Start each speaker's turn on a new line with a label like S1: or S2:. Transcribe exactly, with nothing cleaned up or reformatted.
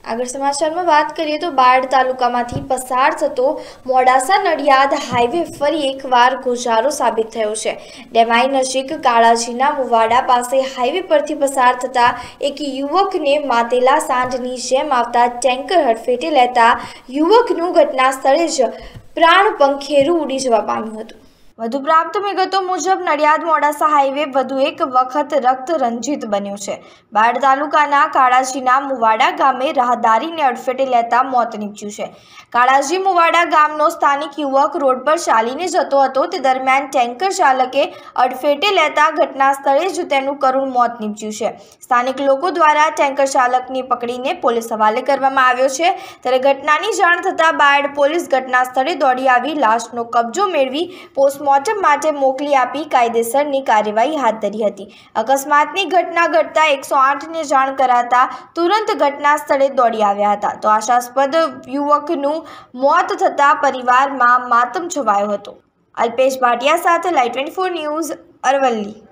S1: આગળ સમાચારમાં વાત કરીએ તો બાયડ તાલુકામાંથી પસાર થતો મોડાસા નડિયાદ હાઈવે ફરી એકવાર ગોઝારો સાબિત થયો છે। ડેમાઈ નજીક કાળાજીના મુવાડા પાસે હાઈવે પરથી પસાર થતા એક યુવકને માતેલા સાંઢની જેમ આવતા ટેન્કર હડફેટે લેતા યુવકનું ઘટના સ્થળે જ પ્રાણ પંખેરું ઉડી જવા પામ્યું હતું। વધુ પ્રાપ્ત વિગતો મુજબ નડિયાદ મોડાસા હાઈવે વધુ એક વખત રક્ત રંજિત બન્યો છે। બાયડ તાલુકાના કાળાજીના મુવાડા ગામે રાહદારીને અડફેટે લેતા મોત નીપજ્યું છે। કાળાજી મુવાડા ગામનો સ્થાનિક યુવક રોડ પર ચાલીને જતો હતો, તે દરમિયાન ટેન્કર ચાલકે અડફેટે લેતા ઘટના સ્થળે જ તેનું કરુણ મોત નીપજ્યું છે। સ્થાનિક લોકો દ્વારા ટેન્કર ચાલકને પકડીને પોલીસ હવાલે કરવામાં આવ્યો છે। ત્યારે ઘટનાની જાણ થતાં બાયડ પોલીસ ઘટના સ્થળે દોડી આવી લાશનો કબજો મેળવી પોસ્ટ મોર્ટમ માટે મોકલી આપી કાયદેસરની કાર્યવાહી હાથ ધરી હતી। અકસ્માતની ઘટના ઘટતા એકસો આઠ ને જાણ કરાતા તુરંત ઘટના સ્થળે દોડી આવ્યા હતા। તો આશાસ્પદ યુવકનું મોત થતાં પરિવારમાં માતમ છવાયો હતો। અલ્પેશ ભાટિયા સાથે live twenty four news, Aravalli.